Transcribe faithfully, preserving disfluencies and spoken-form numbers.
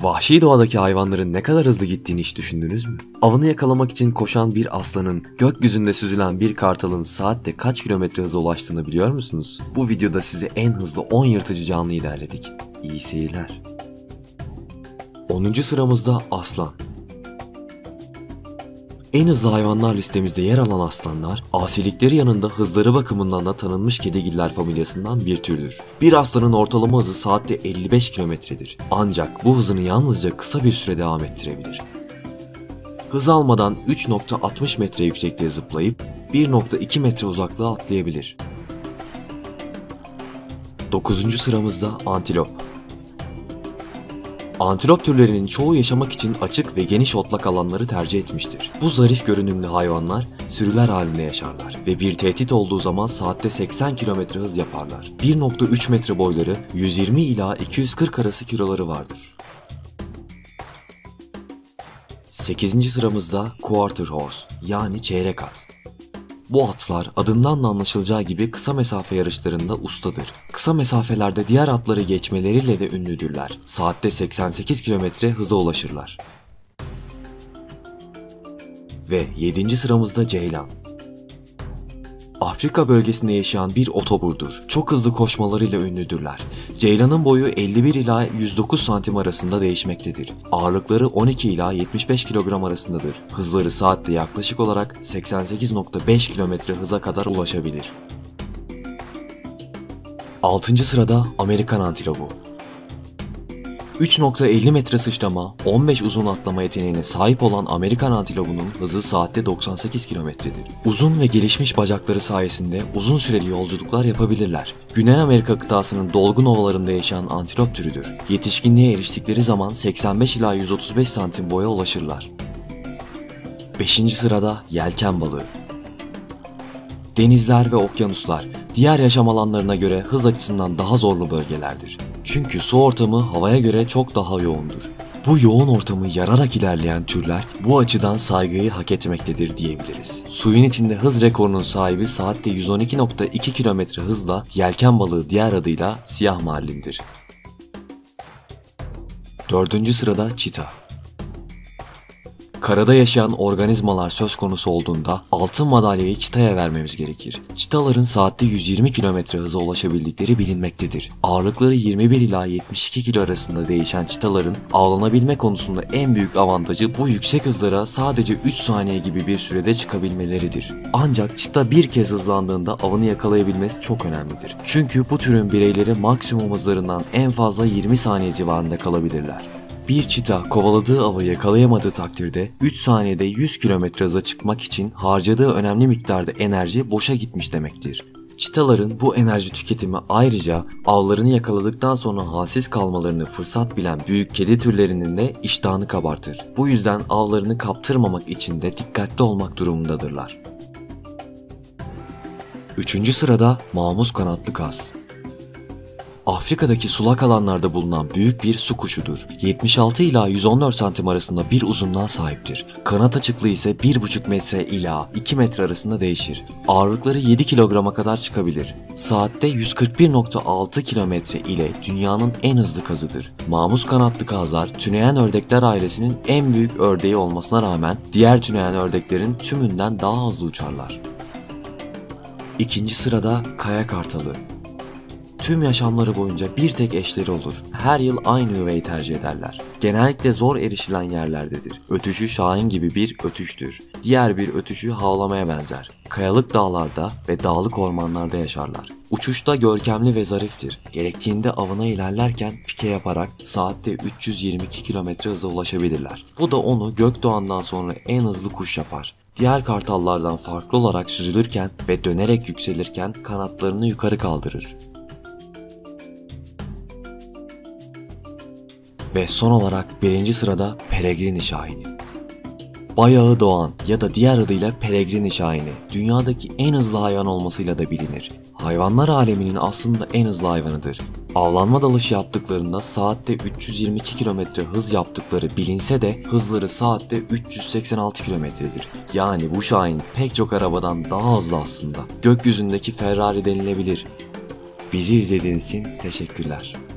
Vahşi doğadaki hayvanların ne kadar hızlı gittiğini hiç düşündünüz mü? Avını yakalamak için koşan bir aslanın, gökyüzünde süzülen bir kartalın saatte kaç kilometre hıza ulaştığını biliyor musunuz? Bu videoda size en hızlı on yırtıcı canlıyı derledik. İyi seyirler. onuncu sıramızda aslan. En hızlı hayvanlar listemizde yer alan aslanlar, asilikleri yanında hızları bakımından da tanınmış kedigiller familyasından bir türdür. Bir aslanın ortalama hızı saatte elli beş kilometredir. Ancak bu hızını yalnızca kısa bir süre devam ettirebilir. Hız almadan üç nokta altmış metre yüksekliğe zıplayıp bir nokta iki metre uzaklığa atlayabilir. dokuzuncu sıramızda antilop. Antilop türlerinin çoğu yaşamak için açık ve geniş otlak alanları tercih etmiştir. Bu zarif görünümlü hayvanlar sürüler halinde yaşarlar ve bir tehdit olduğu zaman saatte seksen kilometre hız yaparlar. bir nokta üç metre boyları, yüz yirmi ila iki yüz kırk arası kiloları vardır. sekizinci sıramızda quarter horse yani çeyrek at. Bu atlar adından da anlaşılacağı gibi kısa mesafe yarışlarında ustadır. Kısa mesafelerde diğer atları geçmeleriyle de ünlüdürler. Saatte seksen sekiz kilometre hıza ulaşırlar. Ve yedinci sıramızda ceylan. Afrika bölgesinde yaşayan bir otoburdur. Çok hızlı koşmalarıyla ünlüdürler. Ceylanın boyu elli bir ila yüz dokuz santim arasında değişmektedir. Ağırlıkları on iki ila yetmiş beş kilogram arasındadır. Hızları saatte yaklaşık olarak seksen sekiz nokta beş kilometre hıza kadar ulaşabilir. altıncı sırada Amerikan antilopu. üç nokta elli metre sıçrama, on beş uzun atlama yeteneğine sahip olan Amerikan antilopunun hızı saatte doksan sekiz kilometredir. Uzun ve gelişmiş bacakları sayesinde uzun süreli yolculuklar yapabilirler. Güney Amerika kıtasının dolgun ovalarında yaşayan antilop türüdür. Yetişkinliğe eriştikleri zaman seksen beş ila yüz otuz beş santim boya ulaşırlar. beşinci sırada yelken balığı. Denizler ve okyanuslar diğer yaşam alanlarına göre hız açısından daha zorlu bölgelerdir. Çünkü su ortamı havaya göre çok daha yoğundur. Bu yoğun ortamı yararak ilerleyen türler bu açıdan saygıyı hak etmektedir diyebiliriz. Suyun içinde hız rekorunun sahibi saatte yüz on iki nokta iki kilometre hızla yelken balığı diğer adıyla siyah marlindir. Dördüncü sırada çita. Karada yaşayan organizmalar söz konusu olduğunda altın madalyayı çitaya vermemiz gerekir. Çitaların saatte yüz yirmi kilometre hıza ulaşabildikleri bilinmektedir. Ağırlıkları yirmi bir ila yetmiş iki kilo arasında değişen çitaların avlanabilme konusunda en büyük avantajı bu yüksek hızlara sadece üç saniye gibi bir sürede çıkabilmeleridir. Ancak çita bir kez hızlandığında avını yakalayabilmesi çok önemlidir. Çünkü bu türün bireyleri maksimum hızlarından en fazla yirmi saniye civarında kalabilirler. Bir çita kovaladığı avı yakalayamadığı takdirde üç saniyede yüz kilometre hıza çıkmak için harcadığı önemli miktarda enerji boşa gitmiş demektir. Çitaların bu enerji tüketimi ayrıca avlarını yakaladıktan sonra halsiz kalmalarını fırsat bilen büyük kedi türlerinin de iştahını kabartır. Bu yüzden avlarını kaptırmamak için de dikkatli olmak durumundadırlar. Üçüncü sırada mahmuz kanatlı kaz. Afrika'daki sulak alanlarda bulunan büyük bir su kuşudur. yetmiş altı ila yüz on dört santim arasında bir uzunluğa sahiptir. Kanat açıklığı ise bir buçuk metre ila iki metre arasında değişir. Ağırlıkları yedi kilograma kadar çıkabilir. Saatte yüz kırk bir nokta altı kilometre ile dünyanın en hızlı kazıdır. Mahmuz kanatlı kazlar tüneyen ördekler ailesinin en büyük ördeği olmasına rağmen diğer tüneyen ördeklerin tümünden daha hızlı uçarlar. İkinci sırada kaya kartalı. Tüm yaşamları boyunca bir tek eşleri olur. Her yıl aynı yuvayı tercih ederler. Genellikle zor erişilen yerlerdedir. Ötüşü şahin gibi bir ötüştür. Diğer bir ötüşü havlamaya benzer. Kayalık dağlarda ve dağlık ormanlarda yaşarlar. Uçuşta görkemli ve zariftir. Gerektiğinde avına ilerlerken pike yaparak saatte üç yüz yirmi iki kilometre hıza ulaşabilirler. Bu da onu gökdoğandan sonra en hızlı kuş yapar. Diğer kartallardan farklı olarak süzülürken ve dönerek yükselirken kanatlarını yukarı kaldırır. Ve son olarak birinci sırada Peregrini şahini. Bayağı doğan ya da diğer adıyla Peregrini şahini, dünyadaki en hızlı hayvan olmasıyla da bilinir. Hayvanlar aleminin aslında en hızlı hayvanıdır. Avlanma dalışı yaptıklarında saatte üç yüz yirmi iki kilometre hız yaptıkları bilinse de hızları saatte üç yüz seksen altı kilometredir. Yani bu şahin pek çok arabadan daha hızlı aslında. Gökyüzündeki Ferrari denilebilir. Bizi izlediğiniz için teşekkürler.